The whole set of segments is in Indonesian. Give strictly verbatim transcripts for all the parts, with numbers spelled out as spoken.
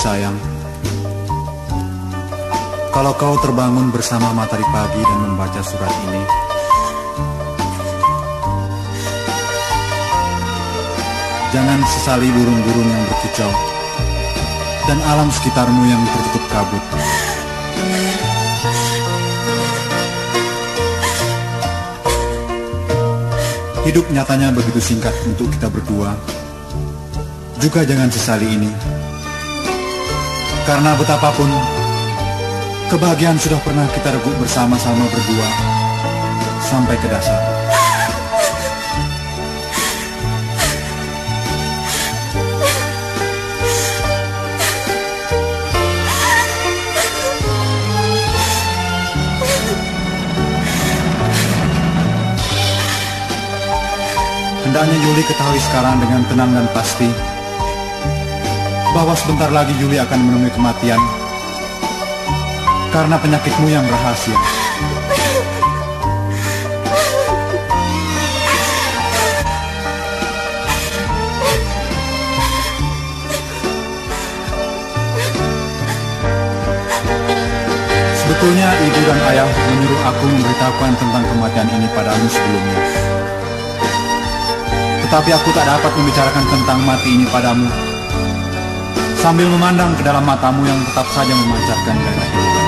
sayang, kalau kau terbangun bersama matahari pagi dan membaca surat ini, jangan sesali burung-burung yang berkicau dan alam sekitarmu yang tertutup kabut. Hidup nyatanya begitu singkat untuk kita berdua. Juga jangan sesali ini, karena betapapun kebahagiaan sudah pernah kita rebut bersama-sama berdua sampai ke dasar. Hendaknya Yuli ketahui sekarang dengan tenang dan pasti bahwa sebentar lagi Yuli akan menemui kematian karena penyakitmu yang rahasia. Sebetulnya ibu dan ayah menyuruh aku memberitahukan tentang kematian ini padamu sebelumnya. Tetapi aku tak dapat membicarakan tentang mati ini padamu sambil memandang ke dalam matamu yang tetap saja memancarkan gairah kehidupan.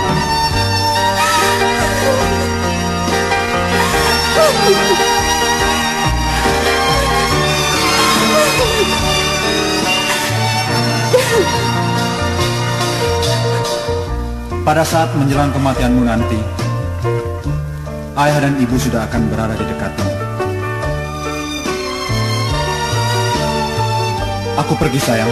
Pada saat menjelang kematianmu nanti, ayah dan ibu sudah akan berada di dekatmu. Aku pergi, sayang.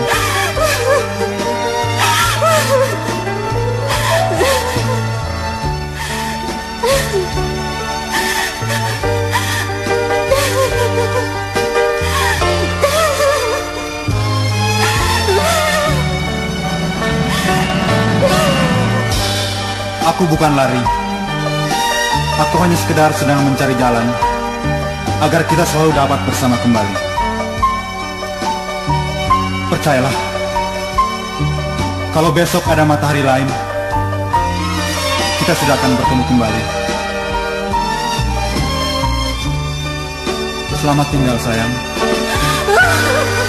Aku bukan lari. Aku hanya sekedar sedang mencari jalan agar kita selalu dapat bersama kembali. Percayalah, kalau besok ada matahari lain, kita sudah akan bertemu kembali. Selamat tinggal, sayang.